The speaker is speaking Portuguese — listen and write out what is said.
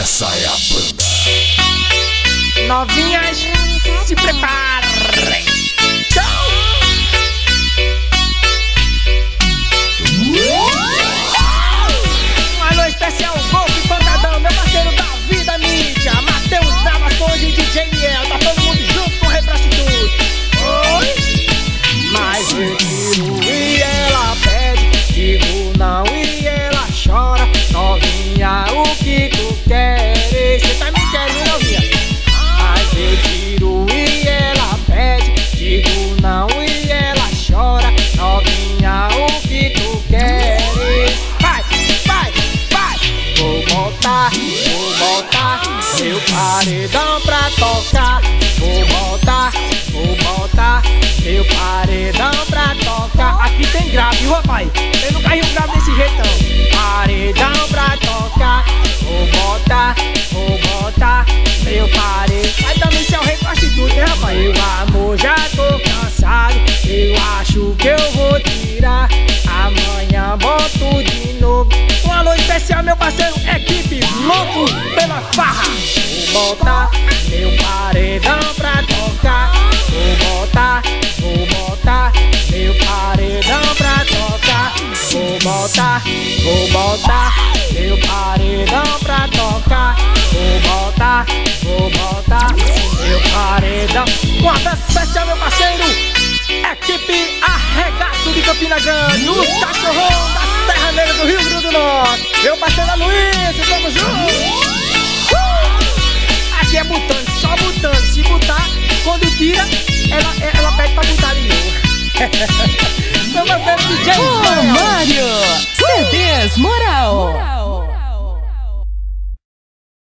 essa é a banda. Novinhas, se preparem. Tchau. Um alô especial, Golpe Pancadão, meu parceiro da vida mídia, Matheus Gravações e DJ Miel. Tá todo mundo junto com o Rei Prostituto. Oi. Mas eu digo e ela pede, digo não e ela chora. Novinha, o que tu queres? Cê tá me querendo, novinha? Mas eu tiro e ela pede, digo não e ela chora. Novinha, o que tu queres? Vai, vai, vai! Vou botar meu paredão pra tocar. Vou botar meu paredão pra tocar. Aqui tem grave, viu, rapaz? Tem no carrinho grave desse jeitão. Paredão pra tocar. Vou botar meu paredão. Mas também se é o Rei Prostituto, né, rapaz? Meu amor, já tô cansado. Eu acho que eu vou tirar. Amanhã boto de novo. Um alô especial, meu parceiro, equipe louco pela farra. Vou botar meu paredão pra tocar. Vou botar meu paredão pra tocar. Vou botar meu paredão pra tocar. Vou botar meu paredão. Um abraço especial, meu parceiro, equipe Arregaço de Campina Grande, os cachorrão da Serra Negra do Rio Grande do Norte. Meu parceiro Luiz,